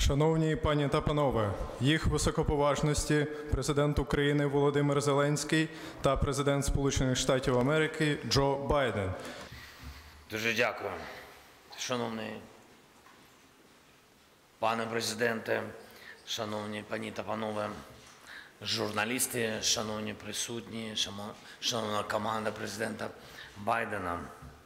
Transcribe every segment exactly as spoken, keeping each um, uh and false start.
Шановні пані та панове, їх високоповажності президент України Володимир Зеленський та президент Сполучених Штатів Америки Джо Байден. Дуже дякую. Шановний пане президенте, шановні пані та панове журналісти, шановні присутні, шановна команда президента Байдена.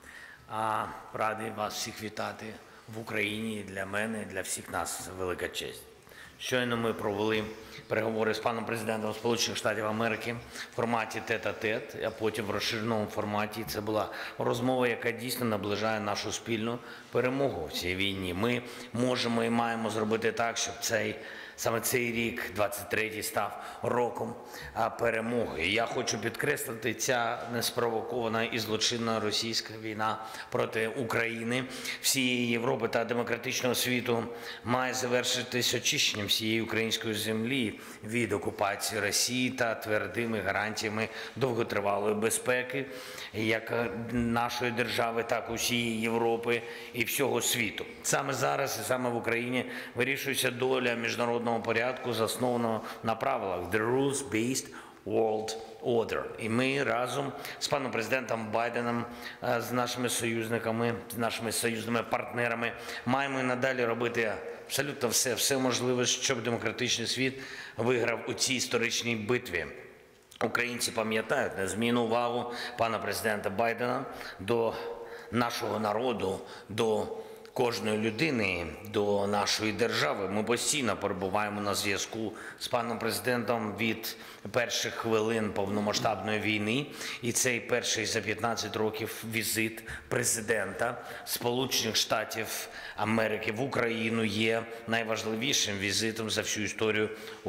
Радий вас всіх вітати в Україні. Для мене, для всіх нас велика честь. Щойно ми провели переговори з паном президентом Сполучених Штатів Америки в форматі тет-а-тет, а потім в розширеному форматі. Це була розмова, яка дійсно наближає нашу спільну перемогу в цій війні. Ми можемо і маємо зробити так, щоб цей саме цей рік, двадцять третій, став роком перемоги. І я хочу підкреслити, ця неспровокована і злочинна російська війна проти України, всієї Європи та демократичного світу має завершитись очищенням всієї української землі від окупації Росії та твердими гарантіями довготривалої безпеки як нашої держави, так і усієї Європи і всього світу. Саме зараз і саме в Україні вирішується доля міжнародного порядку, заснованого на правилах The Rules-Based World Order. І ми разом з паном президентом Байденом, з нашими союзниками, з нашими союзними партнерами маємо і надалі робити абсолютно все, все можливе, щоб демократичний світ виграв у цій історичній битві. Українці пам'ятають незмінну увагу пана президента Байдена до нашого народу, до кожної людини, до нашої держави. Ми постійно перебуваємо на зв'язку з паном президентом від перших хвилин повномасштабної війни. І цей перший за п'ятнадцять років візит президента Сполучених Штатів Америки в Україну є найважливішим візитом за всю історію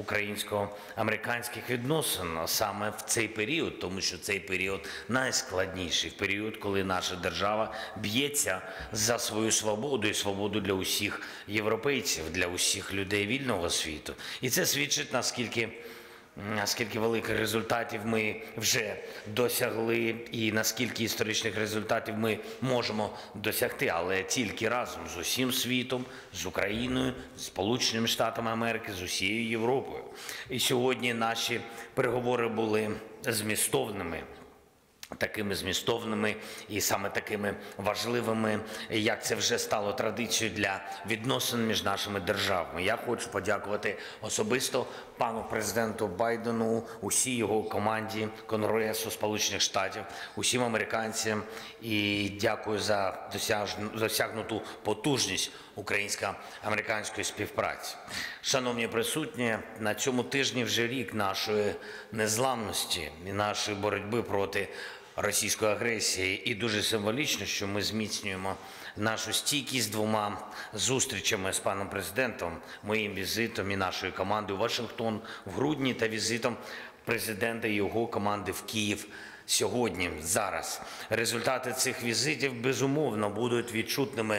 українсько-американських відносин. Саме в цей період, тому що цей період найскладніший період, коли наша держава б'ється за свою свободу, і свободу для усіх європейців, для усіх людей вільного світу. І це свідчить, наскільки, наскільки великих результатів ми вже досягли і наскільки історичних результатів ми можемо досягти, але тільки разом з усім світом, з Україною, з Сполученими Штатами Америки, з усією Європою. І сьогодні наші переговори були змістовними, такими змістовними і саме такими важливими, як це вже стало традицією для відносин між нашими державами. Я хочу подякувати особисто пану президенту Байдену, усій його команді Конгресу Сполучених Штатів, усім американцям і дякую за досягнуту потужність українсько-американської співпраці. Шановні присутні, на цьому тижні вже рік нашої незламності і нашої боротьби проти російської агресії. І дуже символічно, що ми зміцнюємо нашу стійкість двома зустрічами з паном президентом, моїм візитом і нашою командою в Вашингтон в грудні та візитом президента і його команди в Київ сьогодні, зараз. Результати цих візитів, безумовно, будуть відчутними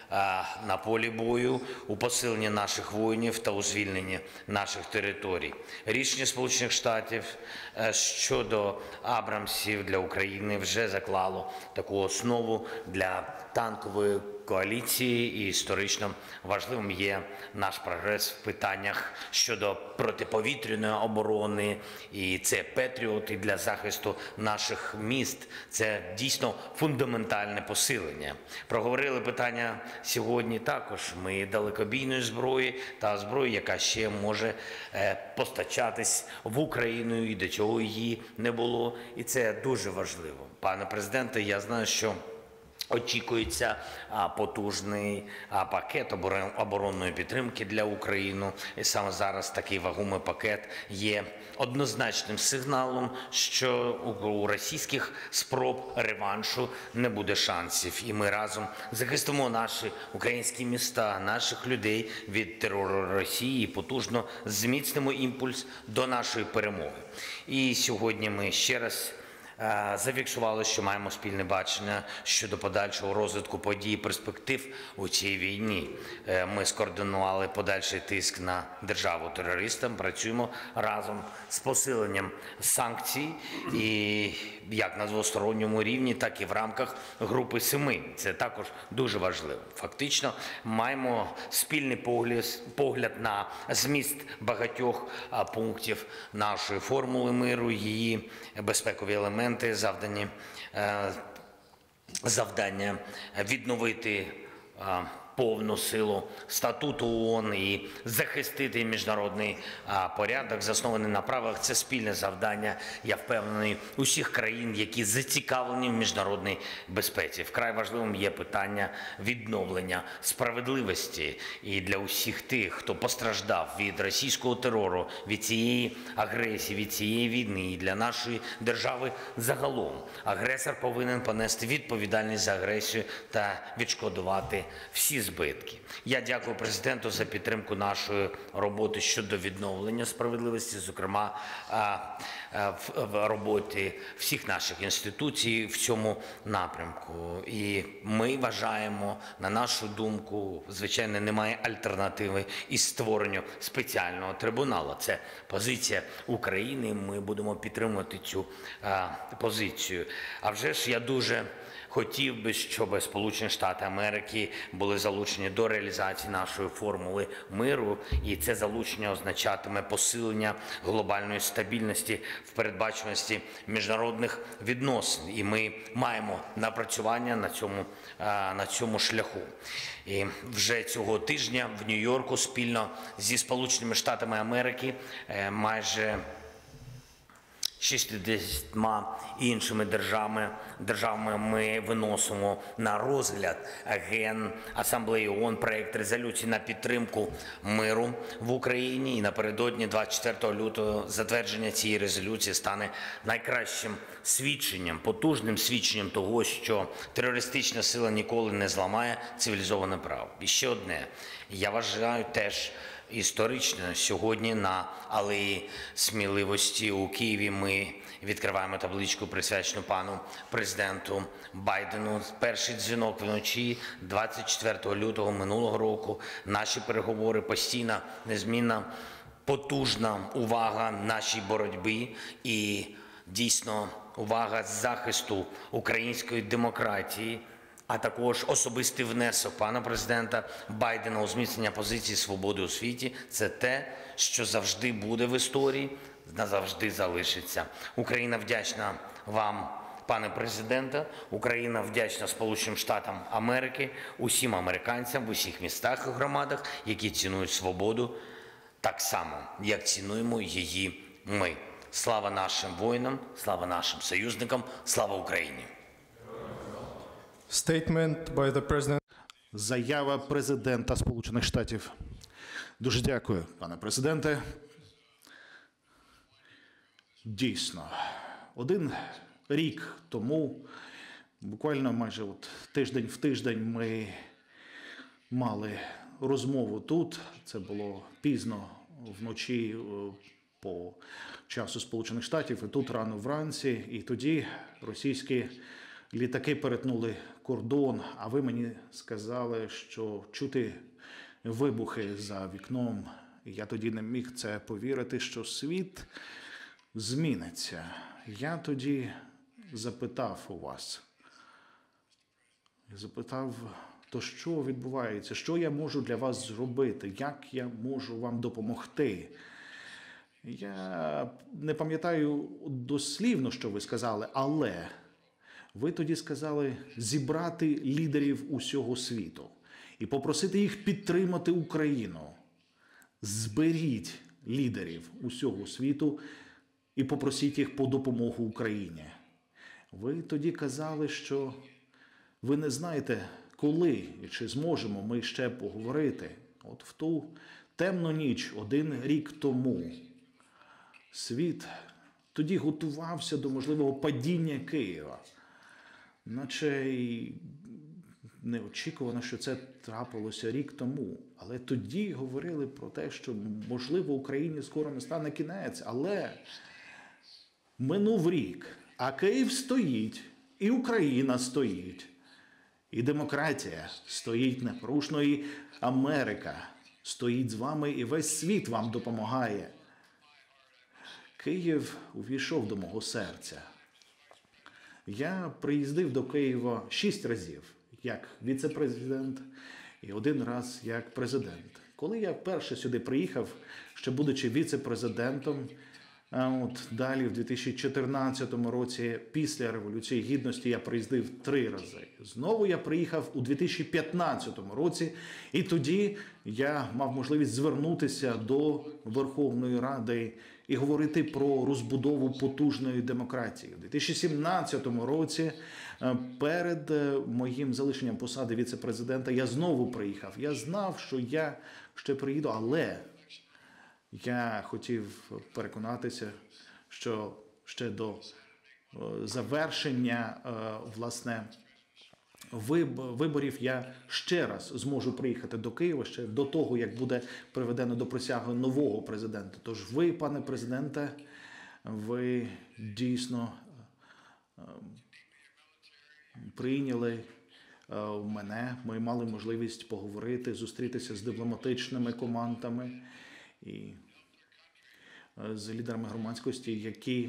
на полі бою, у посиленні наших воїнів та у звільненні наших територій. Рішення Сполучених Штатів щодо Абрамсів для України вже заклало таку основу для танкової коаліції, і історично важливим є наш прогрес в питаннях щодо протиповітряної оборони, і це Петріот для захисту наших міст. Це дійсно фундаментальне посилення. Проговорили питання сьогодні також ми далекобійної зброї та зброї, яка ще може постачатись в Україну, і до цього її не було. І це дуже важливо. Пане президенте, я знаю, що очікується потужний пакет оборонної підтримки для України. І саме зараз такий вагомий пакет є однозначним сигналом, що у російських спроб реваншу не буде шансів. І ми разом захистимо наші українські міста, наших людей від терору Росії і потужно зміцнимо імпульс до нашої перемоги. І сьогодні ми ще раз Е, Зафіксували, що маємо спільне бачення щодо подальшого розвитку подій і перспектив у цій війні. Е, Ми скоординували подальший тиск на державу-терористам, працюємо разом з посиленням санкцій і як на двосторонньому рівні, так і в рамках групи семи. Це також дуже важливо. Фактично маємо спільний погляд, погляд на зміст багатьох а, пунктів нашої формули миру, її безпекові елементи, завдані, е, завдання відновити е, повну силу статуту ООН і захистити міжнародний а, порядок, заснований на правилах. Це спільне завдання, я впевнений, усіх країн, які зацікавлені в міжнародній безпеці. Вкрай важливим є питання відновлення справедливості і для усіх тих, хто постраждав від російського терору, від цієї агресії, від цієї війни, і для нашої держави загалом. Агресор повинен понести відповідальність за агресію та відшкодувати всі збитки. Я дякую президенту за підтримку нашої роботи щодо відновлення справедливості, зокрема в роботі всіх наших інституцій в цьому напрямку. І ми вважаємо, на нашу думку, звичайно, немає альтернативи із створенню спеціального трибуналу. Це позиція України, ми будемо підтримувати цю позицію. А вже ж я дуже хотів би, щоб Сполучені Штати Америки були залучені до реалізації нашої формули миру, і це залучення означатиме посилення глобальної стабільності в передбачуваності міжнародних відносин. І ми маємо напрацювання на цьому, на цьому шляху. І вже цього тижня в Нью-Йорку спільно зі Сполученими Штатами Америки майже шістдесятьма іншими державами, державами ми виносимо на розгляд Генасамблеї ООН проект резолюції на підтримку миру в Україні. І напередодні двадцять четвертого лютого затвердження цієї резолюції стане найкращим свідченням, потужним свідченням того, що терористична сила ніколи не зламає цивілізоване право. І ще одне. Я вважаю теж, історично сьогодні на Алеї Сміливості у Києві ми відкриваємо табличку, присвячену пану президенту Байдену. Перший дзвінок вночі двадцять четвертого лютого минулого року. Наші переговори постійна, незмінна, потужна увага нашій боротьбі і дійсно увага захисту української демократії, а також особистий внесок пана президента Байдена у зміцнення позиції свободи у світі – це те, що завжди буде в історії, назавжди залишиться. Україна вдячна вам, пане президенте, Україна вдячна Сполученим Штатам Америки, усім американцям в усіх містах і громадах, які цінують свободу так само, як цінуємо її ми. Слава нашим воїнам, слава нашим союзникам, слава Україні! Statement by the President. Заява президента Сполучених Штатів. Дуже дякую, пане президенте. Дійсно, один рік тому, буквально майже от тиждень в тиждень, ми мали розмову тут. Це було пізно вночі по часу Сполучених Штатів, і тут рано вранці. І тоді російські літаки перетнули кордон, а ви мені сказали, що чути вибухи за вікном. Я тоді не міг це повірити, що світ зміниться. Я тоді запитав у вас, запитав, то що відбувається, що я можу для вас зробити, як я можу вам допомогти. Я не пам'ятаю дослівно, що ви сказали, але ви тоді сказали зібрати лідерів усього світу і попросити їх підтримати Україну. Зберіть лідерів усього світу і попросіть їх по допомогу Україні. Ви тоді казали, що ви не знаєте, коли і чи зможемо ми ще поговорити. От в ту темну ніч, один рік тому, світ тоді готувався до можливого падіння Києва. Наче й неочікувано, що це трапилося рік тому. Але тоді говорили про те, що, можливо, Україні скоро не стане кінець. Але минув рік. А Київ стоїть, і Україна стоїть, і демократія стоїть непорушно, і Америка стоїть з вами, і весь світ вам допомагає. Київ увійшов до мого серця. Я приїздив до Києва шість разів, як віце-президент, і один раз як президент. Коли я вперше сюди приїхав, ще будучи віце-президентом, а от далі в дві тисячі чотирнадцятому році, після Революції Гідності, я приїздив три рази. Знову я приїхав у дві тисячі п'ятнадцятому році, і тоді я мав можливість звернутися до Верховної Ради і говорити про розбудову потужної демократії. У дві тисячі сімнадцятому році, перед моїм залишенням посади віце-президента, я знову приїхав. Я знав, що я ще приїду, але я хотів переконатися, що ще до завершення, власне, виборів я ще раз зможу приїхати до Києва, ще до того, як буде приведено до присяги нового президента. Тож ви, пане президенте, ви дійсно прийняли мене, ми мали можливість поговорити, зустрітися з дипломатичними командами і з лідерами громадськості, які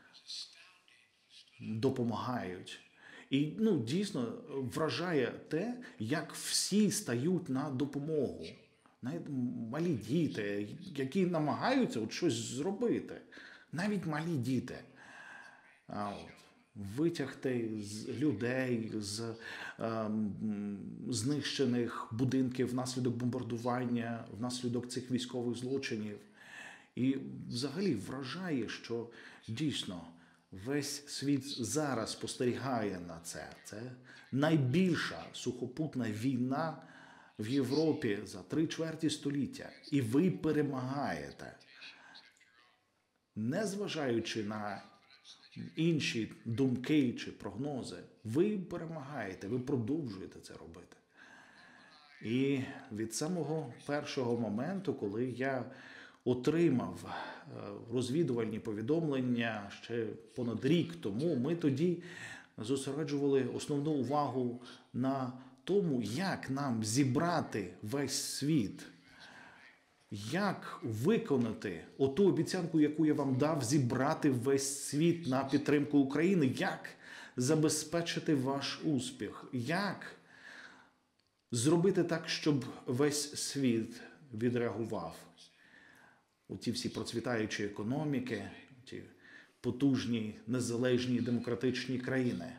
допомагають. І ну, дійсно вражає те, як всі стають на допомогу. Навіть малі діти, які намагаються от щось зробити. Навіть малі діти. А от, витягти з людей з е, знищених будинків внаслідок бомбардування, внаслідок цих військових злочинів. І взагалі вражає, що дійсно весь світ зараз спостерігає на це. Це найбільша сухопутна війна в Європі за три чверті століття. І ви перемагаєте. Незважаючи на інші думки чи прогнози, ви перемагаєте, ви продовжуєте це робити. І від самого першого моменту, коли я отримав розвідувальні повідомлення ще понад рік тому, ми тоді зосереджували основну увагу на тому, як нам зібрати весь світ, як виконати оту обіцянку, яку я вам дав, зібрати весь світ на підтримку України, як забезпечити ваш успіх, як зробити так, щоб весь світ відреагував. У ті всі процвітаючі економіки, ті потужні, незалежні, демократичні країни.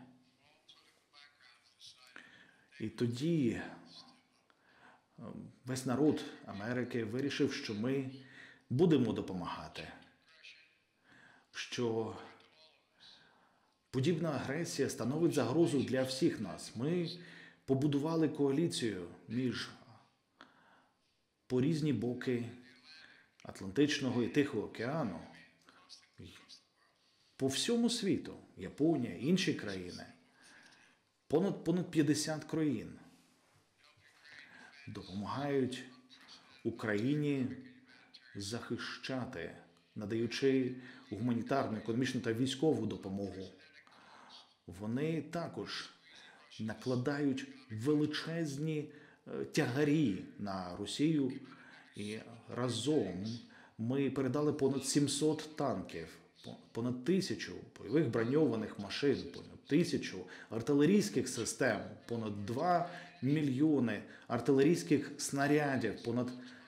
І тоді весь народ Америки вирішив, що ми будемо допомагати, що подібна агресія становить загрозу для всіх нас. Ми побудували коаліцію між по різні боки Атлантичного і Тихого океану, по всьому світу, Японія, інші країни, понад, понад п'ятдесят країн допомагають Україні захищати, надаючи гуманітарну, економічну та військову допомогу. Вони також накладають величезні тягарі на Росію, і разом ми передали понад сімсот танків, понад тисячу бойових броньованих машин, понад тисячу артилерійських систем, понад два мільйони артилерійських снарядів, понад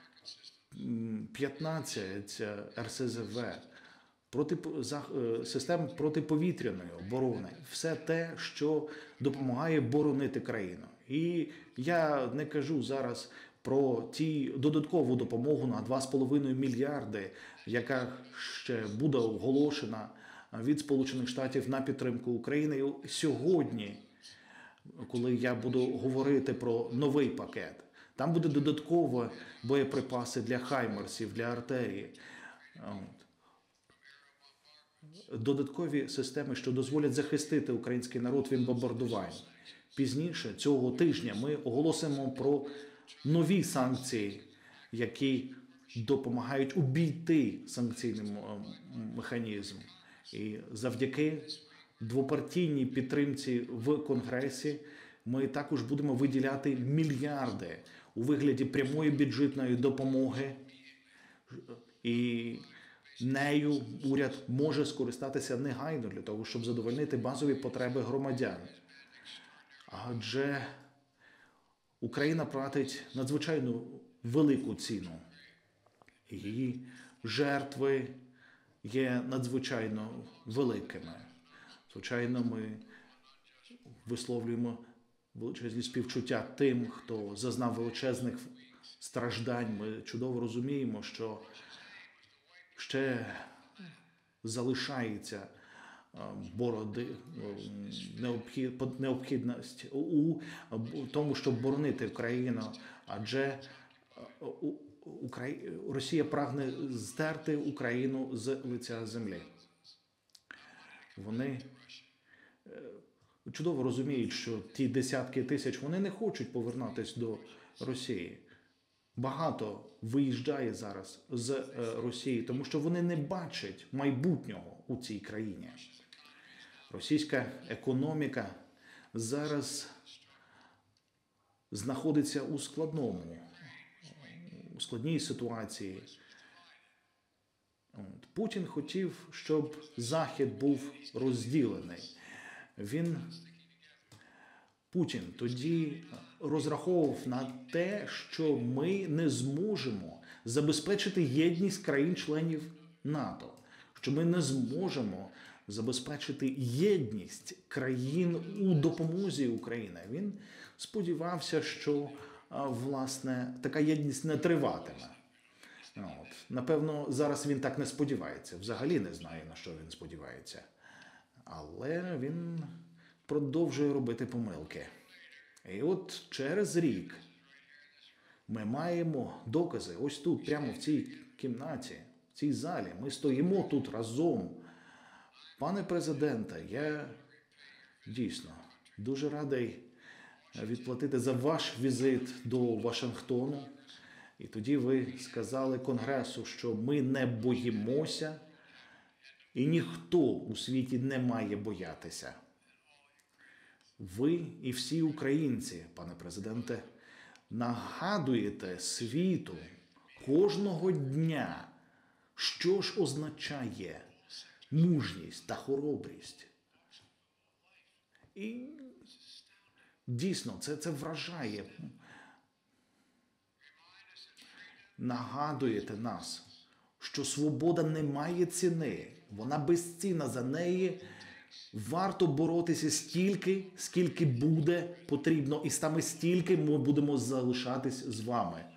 п'ятнадцять ер ес зет ве, проти, систем протиповітряної оборони. Все те, що допомагає боронити країну. І я не кажу зараз про ті додаткову допомогу на два з половиною мільярди, яка ще буде оголошена від Сполучених Штатів на підтримку України. І сьогодні, коли я буду говорити про новий пакет, там буде додатково боєприпаси для хаймерсів, для артилерії. Додаткові системи, що дозволять захистити український народ від бомбардувань. Пізніше цього тижня ми оголосимо про нові санкції, які допомагають обійти санкційний механізм. І завдяки двопартійній підтримці в Конгресі ми також будемо виділяти мільярди у вигляді прямої бюджетної допомоги. І нею уряд може скористатися негайно для того, щоб задовольнити базові потреби громадян. Адже Україна платить надзвичайно велику ціну. Її жертви є надзвичайно великими. Звичайно, ми висловлюємо величезні співчуття тим, хто зазнав величезних страждань. Ми чудово розуміємо, що ще залишається бороди, необхідність у тому, щоб боронити Україну, адже Росія прагне здерти Україну з лиця землі. Вони чудово розуміють, що ті десятки тисяч, вони не хочуть повернутися до Росії. Багато виїжджає зараз з Росії, тому що вони не бачать майбутнього у цій країні. Російська економіка зараз знаходиться у складному, у складній ситуації. Путін хотів, щоб Захід був розділений. Він, Путін, тоді розраховував на те, що ми не зможемо забезпечити єдність країн-членів НАТО, що ми не зможемо забезпечити єдність країн у допомозі Україні. Він сподівався, що, власне, така єдність не триватиме. От. Напевно, зараз він так не сподівається. Взагалі не знає, на що він сподівається. Але він продовжує робити помилки. І от через рік ми маємо докази ось тут, прямо в цій кімнаті, в цій залі. Ми стоїмо тут разом. Пане президенте, я дійсно дуже радий відплатити за ваш візит до Вашингтону. І тоді ви сказали Конгресу, що ми не боїмося, і ніхто у світі не має боятися. Ви і всі українці, пане президенте, нагадуєте світу кожного дня, що ж означає мужність та хоробрість. І дійсно, це, це вражає. Нагадуєте нас, що свобода не має ціни, вона безцінна, за неї варто боротися стільки, скільки буде потрібно, і саме стільки ми будемо залишатись з вами.